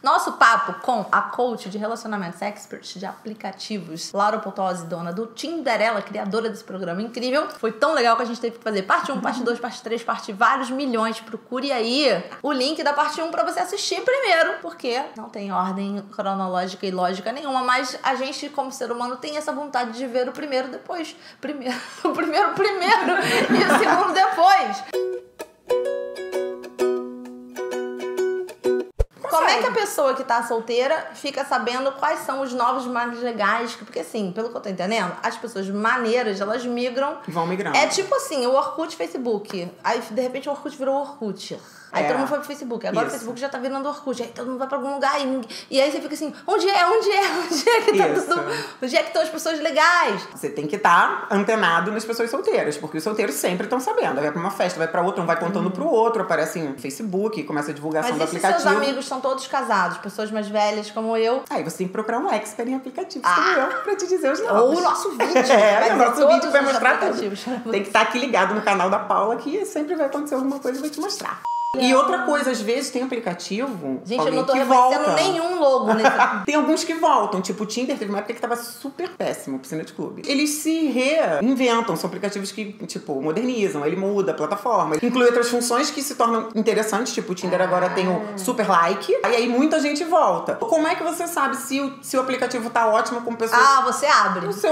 Nosso papo com a coach de relacionamentos expert de aplicativos, Laura Potosí, dona do Tinderela, criadora desse programa incrível. Foi tão legal que a gente teve que fazer parte 1, parte 2, parte 3, parte vários milhões. Procure aí o link da parte 1 pra você assistir primeiro, porque não tem ordem cronológica e lógica nenhuma, mas a gente, como ser humano, tem essa vontade de ver o primeiro depois. O primeiro e o segundo depois. Como é que a pessoa que tá solteira fica sabendo quais são os novos mais legais? Porque assim, pelo que eu tô entendendo, as pessoas maneiras, elas migram. Vão migrando. É tipo assim, o Orkut, Facebook. Aí, de repente, o Orkut virou Orkut. Aí todo mundo foi pro Facebook. Agora o Facebook já tá virando Orkut. Aí todo mundo vai pra algum lugar. E aí você fica assim, onde é que tá tudo? Onde é que estão as pessoas legais? Você tem que estar antenado nas pessoas solteiras, porque os solteiros sempre estão sabendo. Vai pra uma festa, vai pra outra, um vai contando pro outro, aparece em Facebook, começa a divulgação do aplicativo. Mas seus amigos são todos casados, pessoas mais velhas como eu? Aí você tem que procurar um expert em aplicativos como eu, pra te dizer os novos. Ou o nosso vídeo. O nosso vídeo vai mostrar tudo. Tem que estar aqui ligado no canal da Paula, que sempre vai acontecer alguma coisa e vai te mostrar. E outra coisa, às vezes tem aplicativo. Gente, eu não tô reconhecendo nenhum logo nesse. Tem alguns que voltam, tipo o Tinder teve uma época que tava super péssimo, piscina de clube. Eles se reinventam, são aplicativos que, tipo, modernizam, ele muda a plataforma. Inclui outras funções que se tornam interessantes, tipo o Tinder agora tem o super like, aí muita gente volta. Como é que você sabe se o aplicativo tá ótimo com pessoas? Ah, você abre. Isso,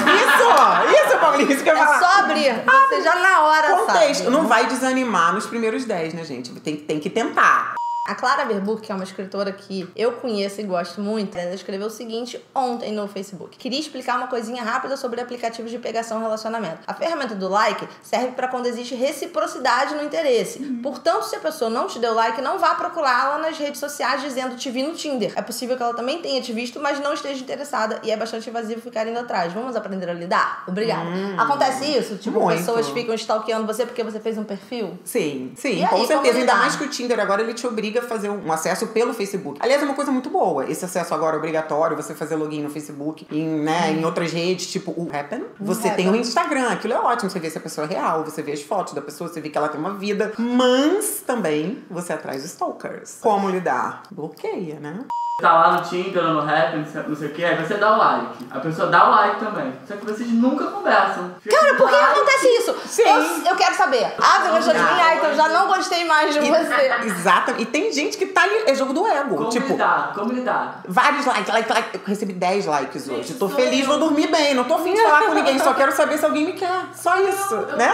Paulinho, isso que eu ia falar. É só abrir, você já na hora contexto. sabe. Não vai desanimar nos primeiros 10, né, gente? Tem que tentar. A Clara Verbuck, que é uma escritora que eu conheço e gosto muito, ela escreveu o seguinte ontem no Facebook. Queria explicar uma coisinha rápida sobre aplicativos de pegação e relacionamento. A ferramenta do like serve para quando existe reciprocidade no interesse. Portanto, se a pessoa não te deu like, não vá procurá-la nas redes sociais dizendo te vi no Tinder. É possível que ela também tenha te visto, mas não esteja interessada e é bastante invasivo ficar indo atrás. Vamos aprender a lidar? Obrigada. Acontece isso? Tipo, muito. Pessoas ficam stalkeando você porque você fez um perfil? Sim, E com aí, certeza. Ainda mais que o Tinder agora ele te obriga a fazer um acesso pelo Facebook. Aliás, é uma coisa muito boa. Esse acesso agora obrigatório, você fazer login no Facebook, em outras redes, tipo o Happn. Você tem o Instagram, aquilo é ótimo. Você vê se a pessoa é real, você vê as fotos da pessoa, você vê que ela tem uma vida. Mas também você atrai os stalkers. Como lidar? Bloqueia, né? Tá lá no Tinder ou no Happn, não sei o que, aí você dá o like. A pessoa dá o like também. Só que vocês nunca conversam. Cara, por que acontece isso? Sim. Eu quero saber. Ah, você gostou de mim? Ah, então já não gostei mais de você. Exatamente. E tem gente que tá ali, é jogo do ego. Como lidar? Vários likes. Eu recebi 10 likes hoje. Tô feliz, vou dormir bem. Não tô afim de falar com ninguém, só quero saber se alguém me quer. Só isso, né?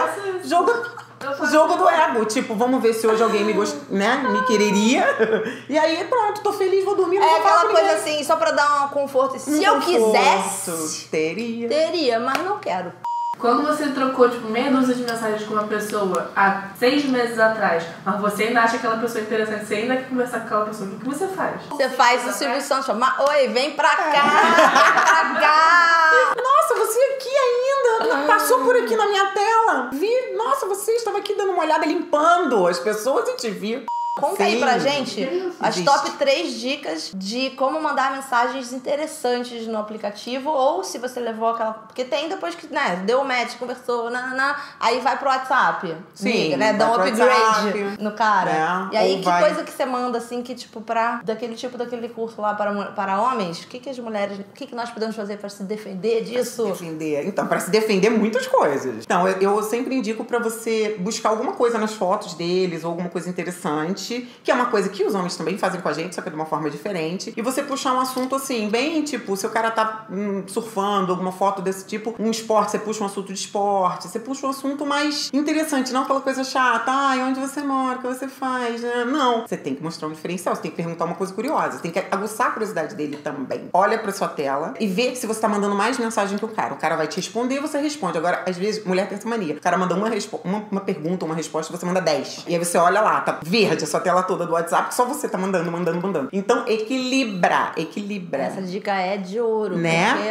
Jogo do ego. Tipo, vamos ver se hoje alguém me quereria. E aí, pronto, tô feliz, vou dormir. É aquela coisa assim, só pra dar um conforto. Se eu quisesse, teria, mas não quero. Quando você trocou, tipo, meia dúzia de mensagens com uma pessoa há 6 meses atrás, mas você ainda acha aquela pessoa interessante, você ainda quer conversar com aquela pessoa, o que você faz? Você faz o Silvio Santos chamar, oi, vem pra cá, pra cá. Nossa, você aqui ainda, passou por aqui na minha tela. Vi, nossa, você estava aqui dando uma olhada, limpando as pessoas e te vi. Conta aí pra gente as top 3 dicas de como mandar mensagens interessantes no aplicativo, ou se você levou aquela... Porque tem depois que, deu o match, conversou, aí vai pro WhatsApp. Sim, liga, dá um upgrade no cara. E aí, coisa que você manda, assim, que tipo, daquele curso lá para homens, o que as mulheres, o que nós podemos fazer pra se defender disso? Então, pra se defender, muitas coisas. Então, eu sempre indico pra você buscar alguma coisa nas fotos deles, ou alguma coisa interessante, que é uma coisa que os homens também fazem com a gente, só que de uma forma diferente. E você puxar um assunto assim, bem tipo, se o cara tá surfando, alguma foto desse tipo, um esporte, você puxa um assunto de esporte, você puxa um assunto mais interessante, não aquela coisa chata, onde você mora, o que você faz, não. Você tem que mostrar um diferencial, você tem que perguntar uma coisa curiosa, você tem que aguçar a curiosidade dele também. Olha pra sua tela e vê se você tá mandando mais mensagem que o cara vai te responder e você responde. Agora, às vezes, mulher tem essa mania, o cara manda uma pergunta, uma resposta, você manda 10. E aí você olha lá, tá verde a sua tela toda do WhatsApp, que só você tá mandando. Então, equilibra. Essa dica é de ouro, né?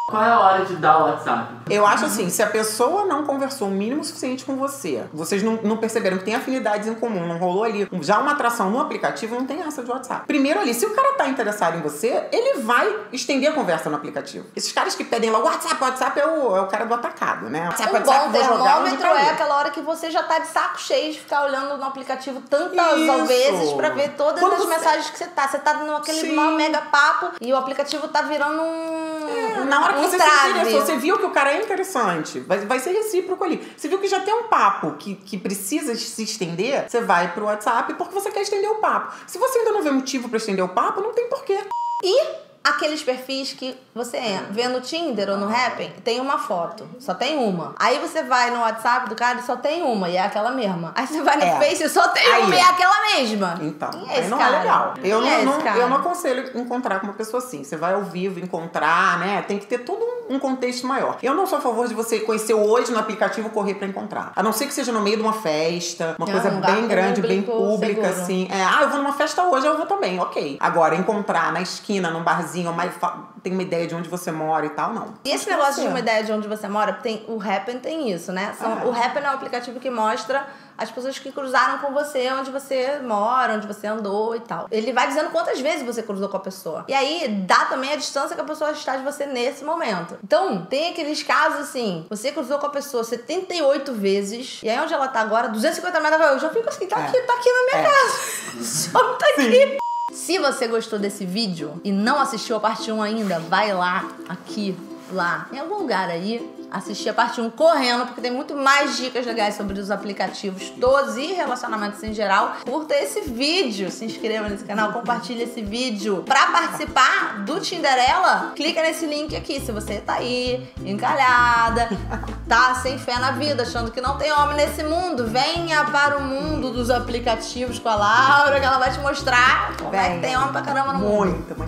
Qual é a hora de dar o WhatsApp? Eu acho assim, se a pessoa não conversou o mínimo suficiente com você, vocês não perceberam que tem afinidades em comum, não rolou ali já uma atração no aplicativo, não tem essa de WhatsApp. Primeiro ali, se o cara tá interessado em você, ele vai estender a conversa no aplicativo. Esses caras que pedem lá WhatsApp é o cara do atacado, né? Um bom termômetro é aquela hora que você já tá de saco cheio de ficar olhando no aplicativo tantas vezes pra ver todas as mensagens que você tá. Você tá naquele maior mega papo e o aplicativo tá virando na hora que você se interessou, você viu que o cara é interessante, vai ser recíproco ali. Você viu que já tem um papo que precisa se estender, você vai pro WhatsApp porque você quer estender o papo. Se você ainda não vê motivo pra estender o papo, não tem porquê. E aqueles perfis que você vê no Tinder ou no Happn, tem uma foto, só tem uma. Aí você vai no WhatsApp do cara e só tem uma, e é aquela mesma. Aí você vai no Face e só tem uma, e é aquela mesma. Então, aí não cara? É legal. Eu não cara? aconselho encontrar com uma pessoa assim. Você vai ao vivo encontrar, né? Tem que ter todo um contexto maior. Eu não sou a favor de você conhecer hoje no aplicativo correr pra encontrar. A não ser que seja no meio de uma festa, uma coisa bem grande, bem pública, seguro. Assim. Eu vou numa festa hoje, eu vou também, ok. Agora, encontrar na esquina, num barzinho, tem uma ideia de onde você mora e tal, não. E esse negócio de uma ideia de onde você mora, o Happn tem isso, né? O Happn é um aplicativo que mostra as pessoas que cruzaram com você, onde você mora, onde você andou e tal. Ele vai dizendo quantas vezes você cruzou com a pessoa. E aí, dá também a distância que a pessoa está de você nesse momento. Então, tem aqueles casos assim, você cruzou com a pessoa 78 vezes, e aí onde ela tá agora, 250 metros, eu já fico assim, tá aqui na minha casa. Só tá aqui. Se você gostou desse vídeo e não assistiu a parte 1 ainda, vai lá, em algum lugar aí, assistir a parte 1 correndo, porque tem muito mais dicas legais sobre os aplicativos todos e relacionamentos em geral. Curta esse vídeo, se inscreva nesse canal, compartilhe esse vídeo. Pra participar do Tinderela, clica nesse link aqui. Se você tá aí, encalhada, tá sem fé na vida, achando que não tem homem nesse mundo, venha para o mundo dos aplicativos com a Laura, que ela vai te mostrar como é que tem homem pra caramba no mundo. Muito.